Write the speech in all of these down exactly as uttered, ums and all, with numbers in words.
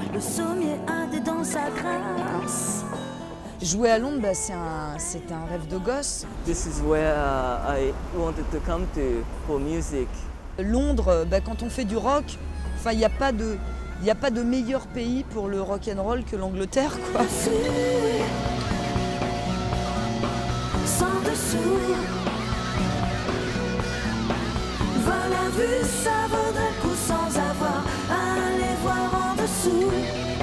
Le sommier a des dents sa grâce. Jouer à Londres, bah, c'est un, c'est un rêve de gosse. This is where uh, I wanted to come to for music. Londres, bah, quand on fait du rock, il n'y a pas de, il n'y a pas de meilleur pays pour le rock and roll que l'Angleterre, quoi. Sans dessous, va la vue, ça vaudrait le coup sans avoir à aller voir en dessous.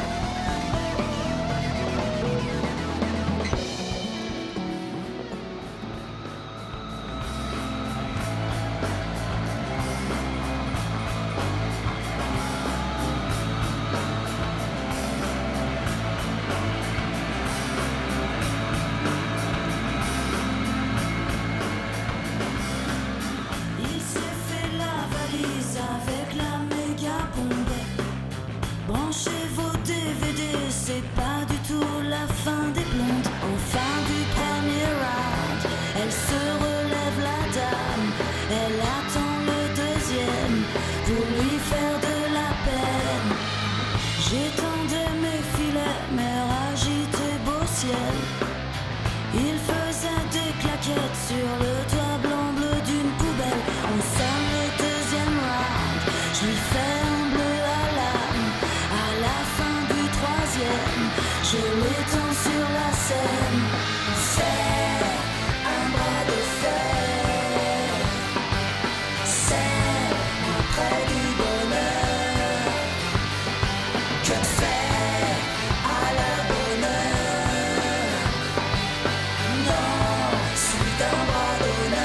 Branchez vos D V D, c'est pas du tout la fin des blondes. En fin du premier round, elle se relève la dame. Elle attend le deuxième pour lui faire de la peine. J'étendais mes filets, mer agité, beau ciel. Il faisait des claquettes sur le toit blanc bleu d'une poubelle. On sonne le deuxième round, je lui fais un bleu à l'âme. À la fin du troisième, je l'étends sur la scène. C'est un bras de fer. C'est un trait du bonheur. Que faire à la bonne heure? Non, c'est un bras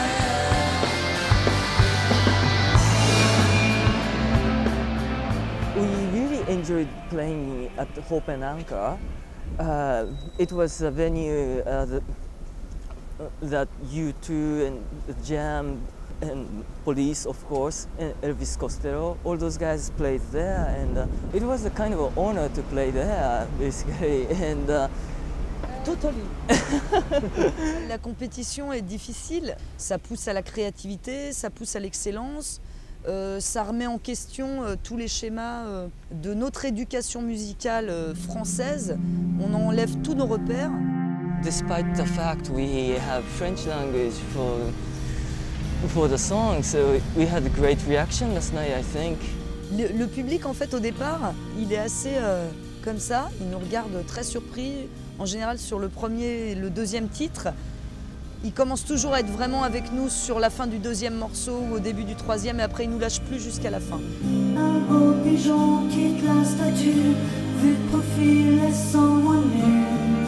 d'honneur. We really enjoyed playing at Hope and Anchor. Uh, it was a venue uh, that, uh, that U two and the Jam and Police, of course, and Elvis Costello, all those guys played there, and uh, it was a kind of an honor to play there, basically. And uh, Totally. La compétition est difficile, ça pousse à la créativité, ça pousse à l'excellence, euh, ça remet en question euh, tous les schémas euh, de notre éducation musicale euh, française, on enlève tous nos repères. despite the fact we have French language for, for the song, so we had a great reaction last night, I think. Le, le public, en fait, au départ, il est assez euh, comme ça, il nous regarde très surpris. En général, sur le premier et le deuxième titre, il commence toujours à être vraiment avec nous sur la fin du deuxième morceau ou au début du troisième, et après il nous lâche plus jusqu'à la fin. Un beau pigeon quitte la statue, vu de profil et sans moyen.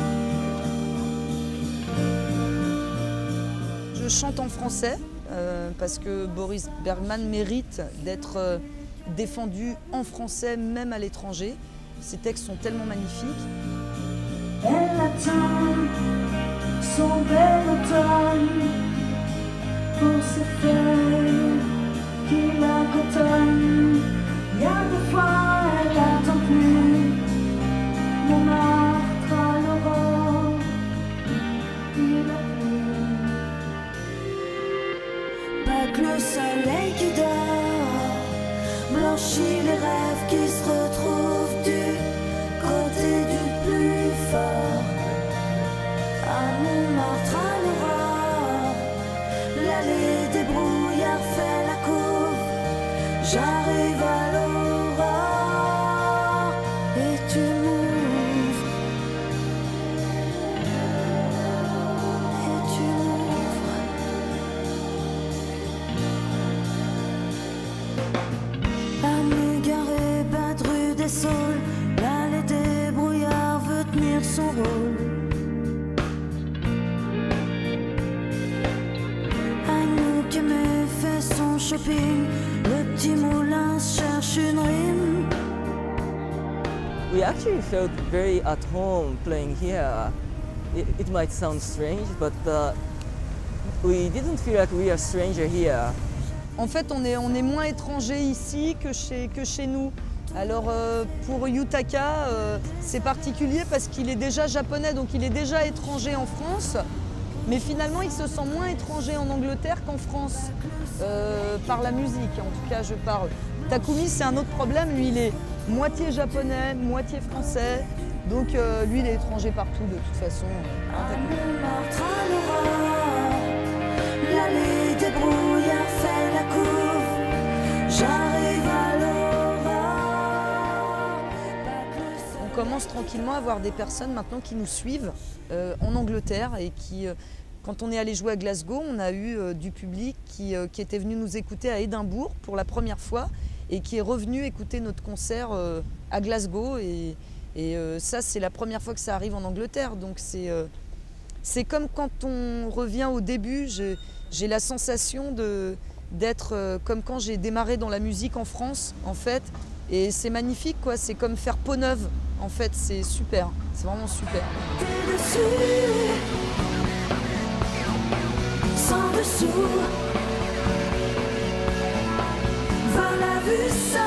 Je chante en français euh, parce que Boris Bergman mérite d'être euh, défendu en français, même à l'étranger. Ses textes sont tellement magnifiques. Elle attend son bel automne pour ses feuilles qui la cotonnent. Il y a des fois elle attend plus Montmartre à l'aurore, il a plu. Pas que le soleil qui dort blanchit les rêves qui se retrouvent du côté du plus fort. À Montmartre à l'aurore, l'allée des brouillards fait la courbe. J'arrive à l'aurore et tu m'ouvres, et tu m'ouvres. À m'égarer, battre rue des Saules, l'allée des brouillards veut tenir son rôle. Anouk qui me fait son shopping, le petit moulin cherche une rime. We actually felt very at home playing here. It, it might sound strange, but uh, we didn't feel like we are stranger here. En fait, on est, on est moins étranger ici que chez, que chez nous. Alors euh, pour Yutaka, euh, c'est particulier parce qu'il est déjà japonais, donc il est déjà étranger en France. Mais finalement, il se sent moins étranger en Angleterre qu'en France, euh, par la musique, en tout cas je parle. Takumi, c'est un autre problème, lui il est, moitié japonais, moitié français. Donc euh, lui, il est étranger partout de toute façon. À Montmartre, à l'aurore, l'allée des brouillards fait la courbe. J'arrive à l'aurore. On commence tranquillement à voir des personnes maintenant qui nous suivent euh, en Angleterre et qui, euh, quand on est allé jouer à Glasgow, on a eu euh, du public qui, euh, qui était venu nous écouter à Édimbourg pour la première fois et qui est revenu écouter notre concert euh, à Glasgow. Et, et euh, ça, c'est la première fois que ça arrive en Angleterre. Donc c'est euh, c'est comme quand on revient au début, j'ai la sensation de, d'être euh, comme quand j'ai démarré dans la musique en France, en fait. Et c'est magnifique, quoi. C'est comme faire peau neuve. En fait, c'est super. C'est vraiment super. Dessus, sans dessous, voilà la vue.